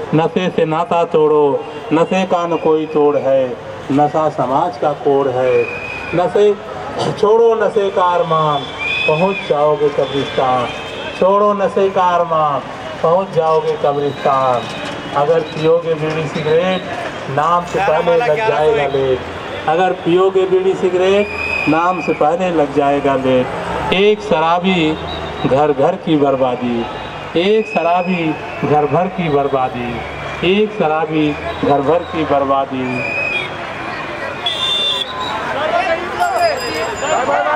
नशे से नाता तोड़ो, नशे का न कोई तोड़ है, नशा समाज का कोड है। नशे छोड़ो नशे का अरमान, पहुँच जाओगे कब्रिस्तान। छोड़ो नशे का अरमान, पहुँच जाओगे कब्रिस्तान। अगर पियोगे बीड़ी सिगरेट, नाम से पहले लग जाएगा लेट। अगर पियोगे बीड़ी सिगरेट, नाम से पहले लग जाएगा लेट। एक शराबी घर घर की बर्बादी, एक शराबी घर भर की बर्बादी, एक शराबी घर भर की बर्बादी।